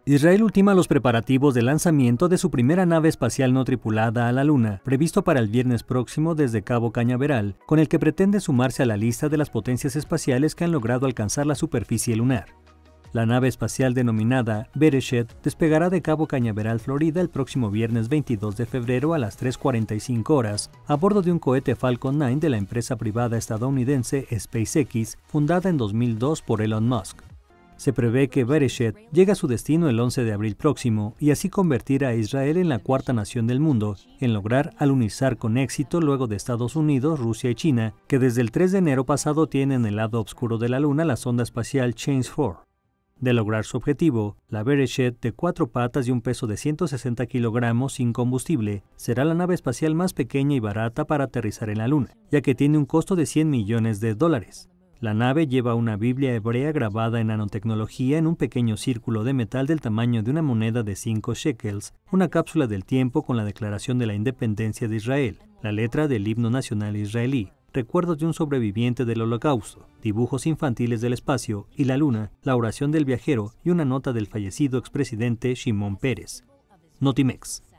Israel ultima los preparativos de lanzamiento de su primera nave espacial no tripulada a la Luna, previsto para el viernes próximo desde Cabo Cañaveral, con el que pretende sumarse a la lista de las potencias espaciales que han logrado alcanzar la superficie lunar. La nave espacial denominada Beresheet despegará de Cabo Cañaveral, Florida, el próximo viernes 22 de febrero a las 3:45 horas, a bordo de un cohete Falcon 9 de la empresa privada estadounidense SpaceX, fundada en 2002 por Elon Musk. Se prevé que Beresheet llegue a su destino el 11 de abril próximo y así convertir a Israel en la cuarta nación del mundo en lograr alunizar con éxito luego de Estados Unidos, Rusia y China, que desde el 3 de enero pasado tienen en el lado oscuro de la Luna la sonda espacial Change-4. De lograr su objetivo, la Beresheet, de 4 patas y un peso de 160 kilogramos sin combustible, será la nave espacial más pequeña y barata para aterrizar en la Luna, ya que tiene un costo de $100 millones. La nave lleva una Biblia hebrea grabada en nanotecnología en un pequeño círculo de metal del tamaño de una moneda de 5 shekels, una cápsula del tiempo con la declaración de la independencia de Israel, la letra del himno nacional israelí, recuerdos de un sobreviviente del Holocausto, dibujos infantiles del espacio y la Luna, la oración del viajero y una nota del fallecido expresidente Shimon Peres. Notimex.